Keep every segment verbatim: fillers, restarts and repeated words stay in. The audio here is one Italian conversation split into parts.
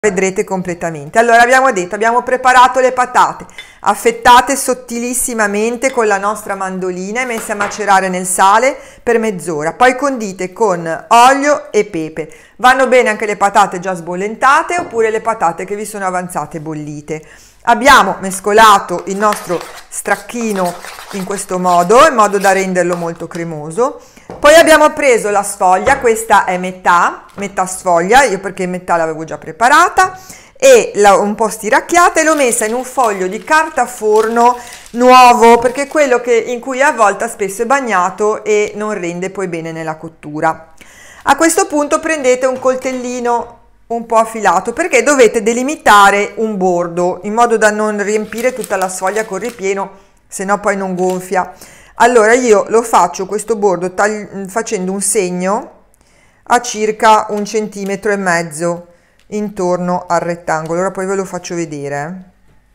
vedrete completamente. Allora abbiamo detto, abbiamo preparato le patate affettate sottilissimamente con la nostra mandolina e messe a macerare nel sale per mezz'ora, poi condite con olio e pepe. Vanno bene anche le patate già sbollentate oppure le patate che vi sono avanzate bollite. Abbiamo mescolato il nostro stracchino in questo modo, in modo da renderlo molto cremoso. Poi abbiamo preso la sfoglia, questa è metà, metà sfoglia, io perché metà l'avevo già preparata, e l'ho un po' stiracchiata e l'ho messa in un foglio di carta forno nuovo, perché è quello che, in cui a volte spesso è bagnato e non rende poi bene nella cottura. A questo punto prendete un coltellino un po' affilato, perché dovete delimitare un bordo, in modo da non riempire tutta la sfoglia con ripieno, se no poi non gonfia. Allora io lo faccio questo bordo facendo un segno a circa un centimetro e mezzo intorno al rettangolo. Ora poi ve lo faccio vedere.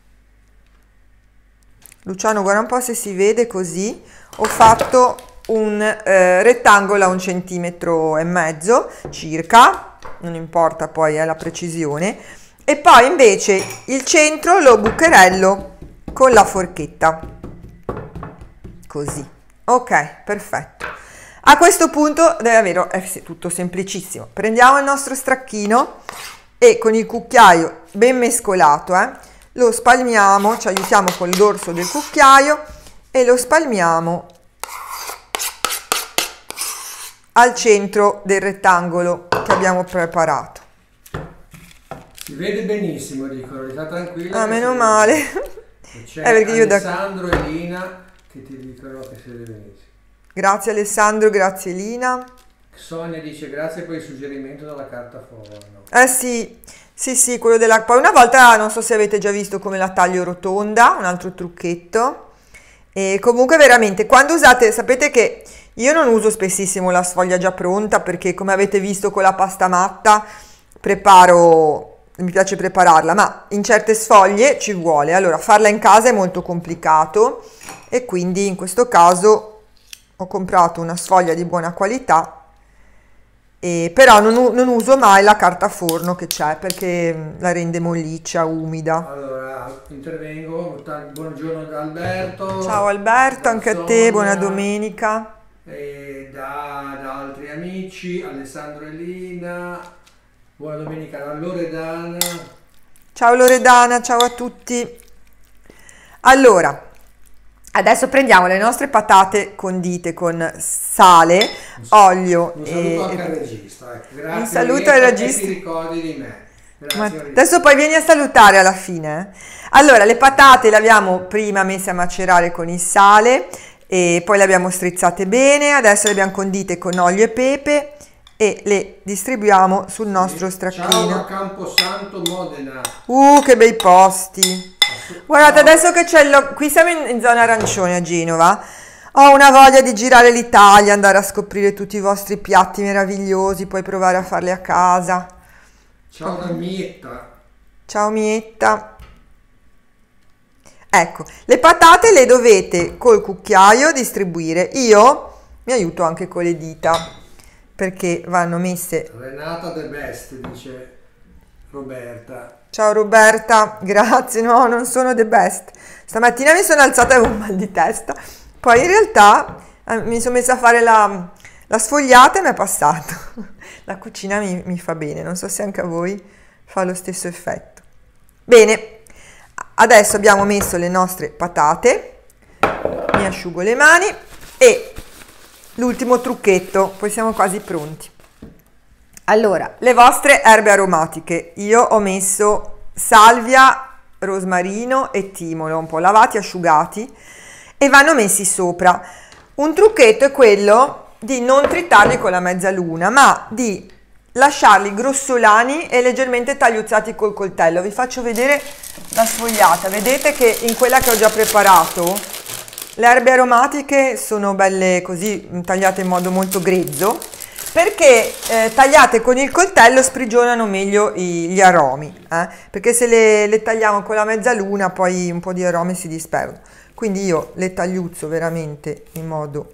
Luciano, guarda un po' se si vede così. Ho fatto un eh, rettangolo a un centimetro e mezzo circa, non importa poi è la precisione, e poi invece il centro lo bucherello con la forchetta. Così, ok, perfetto. A questo punto deve avere, è tutto semplicissimo. Prendiamo il nostro stracchino e con il cucchiaio ben mescolato eh, lo spalmiamo, ci aiutiamo col dorso del cucchiaio e lo spalmiamo al centro del rettangolo che abbiamo preparato. Si vede benissimo, dicono, sta tranquilla. Ah, meno male. C'è eh, perché io Alessandro da... e Lina che ti dicono che si vede benissimo. Grazie Alessandro, grazie Lina. Sonia dice grazie per il suggerimento della carta forno. Eh sì, sì sì, quello della... Poi una volta, non so se avete già visto come la taglio rotonda, un altro trucchetto. E comunque veramente, quando usate, sapete che io non uso spessissimo la sfoglia già pronta, perché come avete visto con la pasta matta, preparo, mi piace prepararla, ma in certe sfoglie ci vuole. Allora, farla in casa è molto complicato e quindi in questo caso ho comprato una sfoglia di buona qualità, e però non, non uso mai la carta forno che c'è, perché la rende molliccia, umida. Allora, intervengo. Buongiorno da Alberto. Ciao Alberto, anche Sonia, a te, buona domenica. E da, da altri amici, Alessandro e Lina, buona domenica da Loredana. Ciao Loredana, ciao a tutti. Allora, adesso prendiamo le nostre patate condite con sale, olio un e... saluto anche al regista. Ecco. Grazie, un saluto al regista. ti ricordi di me. Grazie, Ma regista. adesso poi vieni a salutare alla fine. Allora, le patate le abbiamo prima messe a macerare con il sale e poi le abbiamo strizzate bene. Adesso le abbiamo condite con olio e pepe e le distribuiamo sul nostro stracchino. Ciao a Camposanto, Modena. Uh, che bei posti! Guardate, adesso che c'è il... qui siamo in, in zona arancione a Genova, ho una voglia di girare l'Italia, andare a scoprire tutti i vostri piatti meravigliosi, poi provare a farli a casa. Ciao da Mietta. Ciao Mietta. Ecco, le patate le dovete col cucchiaio distribuire. Io mi aiuto anche con le dita, perché vanno messe... Renata the best, dice Roberta. Ciao Roberta, grazie. No, non sono the best. Stamattina mi sono alzata e avevo un mal di testa. Poi in realtà eh, mi sono messa a fare la, la sfogliata e mi è passato. La cucina mi, mi fa bene, non so se anche a voi fa lo stesso effetto. Bene, adesso abbiamo messo le nostre patate. Mi asciugo le mani e l'ultimo trucchetto, poi siamo quasi pronti. Allora, le vostre erbe aromatiche, io ho messo salvia, rosmarino e timolo, un po' lavati, asciugati, e vanno messi sopra. Un trucchetto è quello di non tritarli con la mezzaluna, ma di lasciarli grossolani e leggermente tagliuzzati col coltello. Vi faccio vedere la sfogliata. Vedete che in quella che ho già preparato le erbe aromatiche sono belle così, tagliate in modo molto grezzo, perché eh, tagliate con il coltello sprigionano meglio i, gli aromi, eh? Perché se le, le tagliamo con la mezzaluna poi un po' di aromi si disperdono. Quindi io le tagliuzzo veramente in modo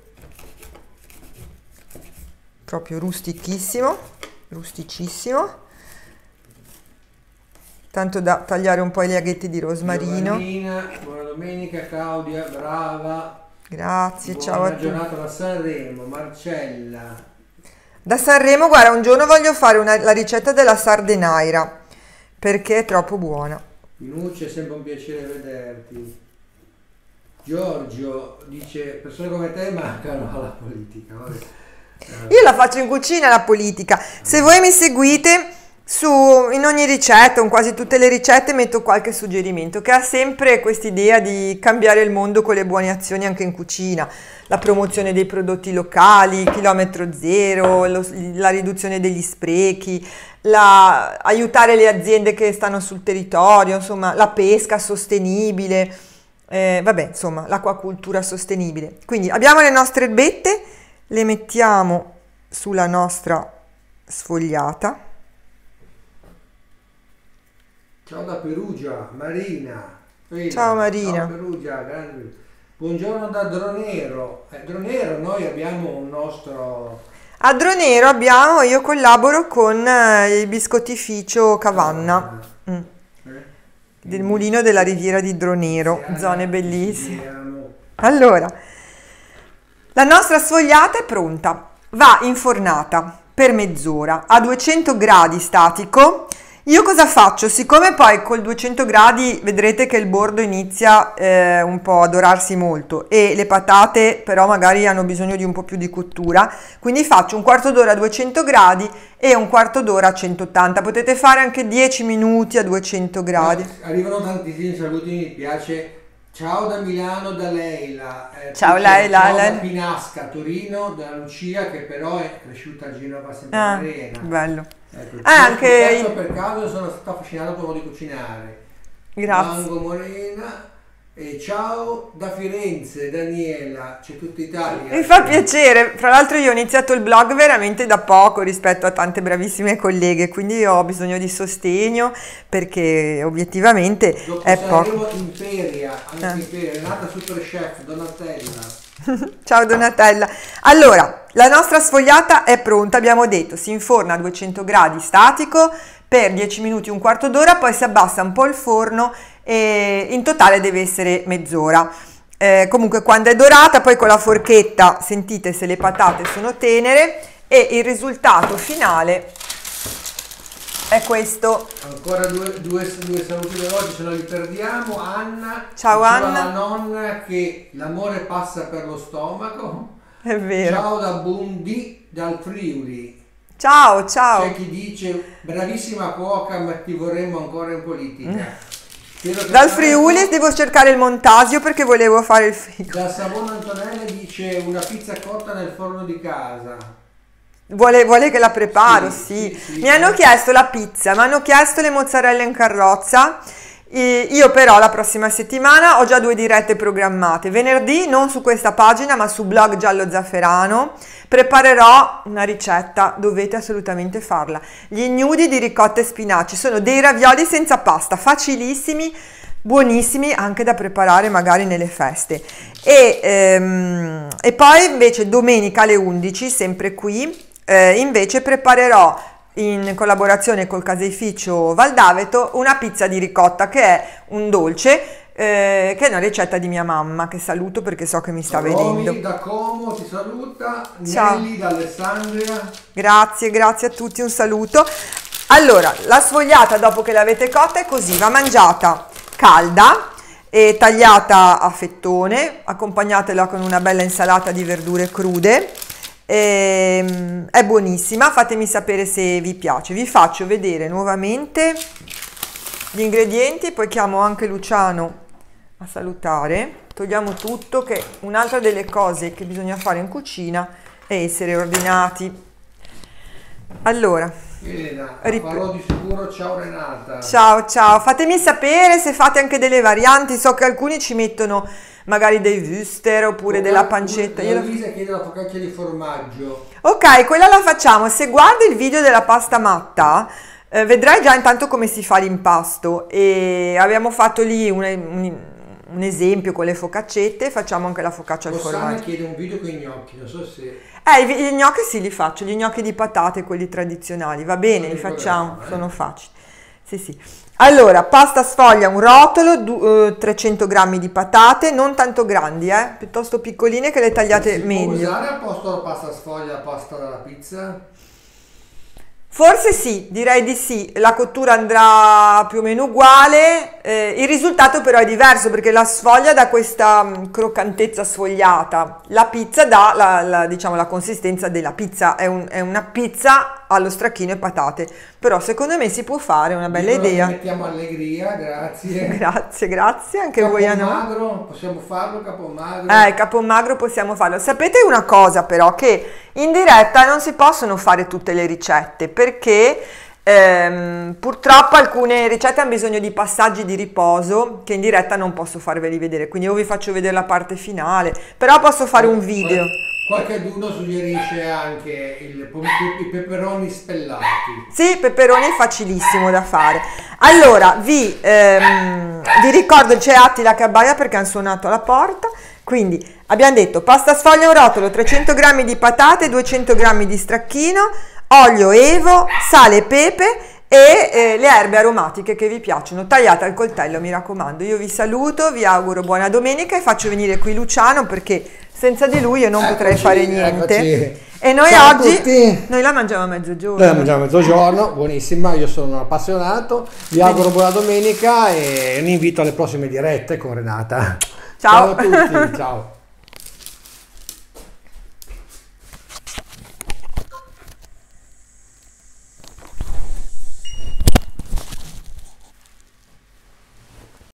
proprio rustichissimo, rusticissimo, tanto da tagliare un po' i laghetti di rosmarino. Giovannina, buona domenica. Claudia, brava. Grazie, Buona ciao a tutti. giornata da Sanremo. Marcella. Da Sanremo, guarda, un giorno voglio fare una- la ricetta della sardenaira, perché è troppo buona. Pinuccia, è sempre un piacere vederti. Giorgio dice, persone come te mancano alla politica. Vabbè. Io la faccio in cucina la politica. Se voi mi seguite, su, in ogni ricetta, in quasi tutte le ricette, metto qualche suggerimento che ha sempre quest'idea di cambiare il mondo con le buone azioni anche in cucina. La promozione dei prodotti locali, chilometro zero, lo- la riduzione degli sprechi, la- aiutare le aziende che stanno sul territorio, insomma, la pesca sostenibile, eh, vabbè, insomma, l'acquacultura sostenibile. Quindi abbiamo le nostre erbette, le mettiamo sulla nostra sfogliata. Ciao da Perugia, Marina. Ehi, Ciao, Marina. Ciao Perugia, grande. Buongiorno da Dronero. Eh, Dronero, noi abbiamo un nostro... A Dronero abbiamo, io collaboro con eh, il biscottificio Cavanna, mm, Eh? del mulino della riviera di Dronero, Siamo- zone bellissime. siamo- Allora, la nostra sfogliata è pronta, va infornata per mezz'ora a duecento gradi statico. Io cosa faccio? Siccome poi col duecento gradi vedrete che il bordo inizia eh, un po' a dorarsi molto e le patate però magari hanno bisogno di un po' più di cottura, quindi faccio un quarto d'ora a duecento gradi e un quarto d'ora a centottanta. Potete fare anche dieci minuti a duecento gradi. Arrivano tantissimi saluti, mi piace. Ciao da Milano, da Leila. Eh, Ciao, poi c'è Leila, Ciao Leila. da Pinasca, Torino, da Lucia, che però è cresciuta a Genova sempre Ah, Arena. bello. Ecco, Ah, io anche questo per caso sono stato affascinato proprio di cucinare. Grazie. Mango Morena. E ciao da Firenze, Daniela, c'è tutta Italia. Mi fa piacere, fra l'altro io ho iniziato il blog veramente da poco rispetto a tante bravissime colleghe, quindi ho bisogno di sostegno perché obiettivamente Dopo è poco. Sanremo Imperia, anche Ah. Imperia, Renata Super Chef, Donatella. Ciao Donatella. Allora, la nostra sfogliata è pronta, abbiamo detto, si inforna a duecento gradi statico per dieci minuti, un quarto d'ora, poi si abbassa un po' il forno e in totale deve essere mezz'ora. Eh, comunque quando è dorata, poi con la forchetta sentite se le patate sono tenere e il risultato finale è questo. Ancora due, due, due saluti veloci, se non li perdiamo. Anna. Ciao, diceva Anna. la nonna che l'amore passa per lo stomaco. È vero. Ciao da Bundi, dal Friuli. Ciao, ciao. C'è chi dice bravissima cuoca, ma ti vorremmo ancora in politica. Spero che Dal presto- Friuli devo cercare il montasio perché volevo fare il frigo. Da Savona Antonella dice una pizza cotta nel forno di casa. Vuole, vuole che la preparo, Sì, sì. sì, sì. Mi hanno chiesto la pizza, mi hanno chiesto le mozzarelle in carrozza. E io però la prossima settimana ho già due dirette programmate. Venerdì, non su questa pagina, ma su blog Giallo Zafferano, preparerò una ricetta, dovete assolutamente farla. Gli ignudi di ricotta e spinaci sono dei ravioli senza pasta, facilissimi, buonissimi, anche da preparare magari nelle feste. E, ehm, e poi invece domenica alle undici, sempre qui, eh, invece preparerò in collaborazione col caseificio Valdaveto una pizza di ricotta che è un dolce eh, che è una ricetta di mia mamma che saluto perché so che mi sta Romy vedendo. da Como ti saluta. Ciao. Nelly da Alessandria. Grazie, grazie a tutti, un saluto. Allora, la sfogliata dopo che l'avete cotta è così, va mangiata calda e tagliata a fettone, accompagnatela con una bella insalata di verdure crude. Ehm, è buonissima, fatemi sapere se vi piace. Vi faccio vedere nuovamente gli ingredienti, poi chiamo anche Luciano a salutare. Togliamo tutto, che un'altra delle cose che bisogna fare in cucina è essere ordinati. Allora, Elena, Rip- farò di sicuro. Ciao Renata. ciao ciao, fatemi sapere se fate anche delle varianti, so che alcuni ci mettono magari dei wuster oppure della pancetta. Io La lo- Luisa chiede la focaccia di formaggio. Ok, quella la facciamo. Se guardi il video della pasta matta, eh, vedrai già intanto come si fa l'impasto. E abbiamo fatto lì un, un- un esempio con le focaccette, facciamo anche la focaccia al Rossana formaggio. chiede un video con i gnocchi, non so se... Eh, i- gli gnocchi sì, li faccio, gli gnocchi di patate, quelli tradizionali, va bene, Sono li in facciamo, programma, eh? sono facili. Sì, sì. Allora, pasta sfoglia un rotolo, du- eh, trecento grammi di patate, non tanto grandi, eh, piuttosto piccoline che le tagliate Si può meglio. usare al posto della pasta sfoglia la pasta della pizza? Forse sì, direi di sì, la cottura andrà più o meno uguale, eh, il risultato però è diverso perché la sfoglia dà questa mh, croccantezza sfogliata, la pizza dà la, la, diciamo, la consistenza della pizza, è, un- è una pizza allo stracchino e patate, però secondo me si può fare, è una bella Dicono che idea. mettiamo allegria, grazie. Grazie, grazie, anche voi a noi. Capomagro, possiamo farlo Capomagro? Eh, Capomagro possiamo farlo. Sapete una cosa però, che in diretta non si possono fare tutte le ricette perché ehm, purtroppo alcune ricette hanno bisogno di passaggi di riposo che in diretta non posso farveli vedere, quindi io vi faccio vedere la parte finale, però posso fare un video. Qualcuno suggerisce anche il, i peperoni spellati. Sì, peperoni è facilissimo da fare. Allora, vi, ehm, vi ricordo c'è Attila che abbaia perché hanno suonato alla porta. Quindi abbiamo detto pasta sfoglia un rotolo, trecento grammi di patate, duecento grammi di stracchino, olio evo, sale e pepe e eh, le erbe aromatiche che vi piacciono, tagliate al coltello, mi raccomando. Io vi saluto, vi auguro buona domenica e faccio venire qui Luciano perché senza di lui io non Eccoci, potrei fare niente. eccoci. E noi Ciao a oggi, tutti. noi la mangiamo a mezzogiorno. Noi la mangiamo a mezzogiorno, buonissima, io sono un appassionato, vi auguro buona domenica e un invito alle prossime dirette con Renata. Ciao. Ciao a tutti, ciao.